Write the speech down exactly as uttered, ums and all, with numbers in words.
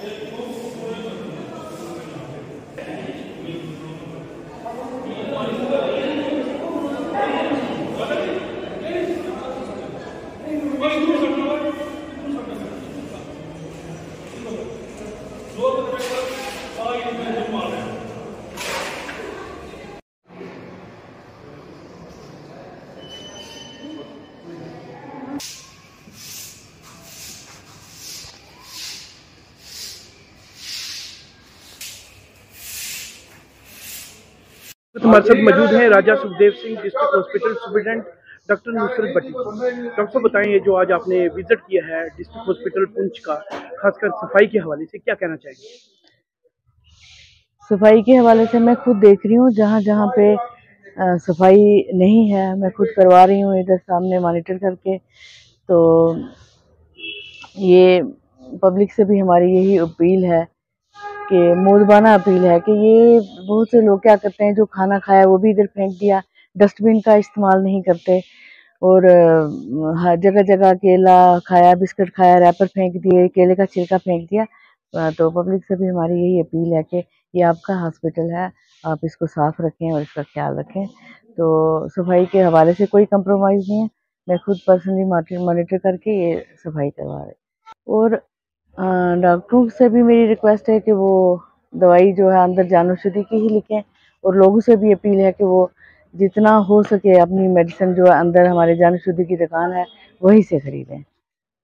हमारे साथ मौजूद हैं Raja Sukhdev Singh district hospital superintendent doctor Nusrat Bhatti. Doctor साहब बताएं, ये जो आज आपने विजिट किया है डिस्ट्रिक्ट हॉस्पिटल पुंछ का, खासकर सफाई के हवाले से क्या कहना चाहेंगे? सफाई के हवाले से मैं खुद देख रही हूँ, जहाँ जहाँ पे आ, सफाई नहीं है मैं खुद करवा रही हूँ इधर सामने मॉनिटर करके। तो ये पब्लिक से भी हमारी यही अपील है कि मोदबाना अपील है कि ये बहुत से लोग क्या करते हैं, जो खाना खाया वो भी इधर फेंक दिया, डस्टबिन का इस्तेमाल नहीं करते और हर जगह जगह केला खाया, बिस्किट खाया, रैपर फेंक दिए, केले का छिलका फेंक दिया। तो पब्लिक से भी हमारी यही अपील है कि ये आपका हॉस्पिटल है, आप इसको साफ रखें और इसका ख्याल रखें। तो सफाई के हवाले से कोई कंप्रोमाइज़ नहीं है, मैं खुद पर्सनली मॉनिटर करके ये सफाई करवा रही। और डॉक्टरों से भी मेरी रिक्वेस्ट है कि वो दवाई जो है अंदर जान औषधि की ही लिखें, और लोगों से भी अपील है कि वो जितना हो सके अपनी मेडिसिन जो अंदर हमारे जान औषधि की दुकान है वहीं से खरीदें।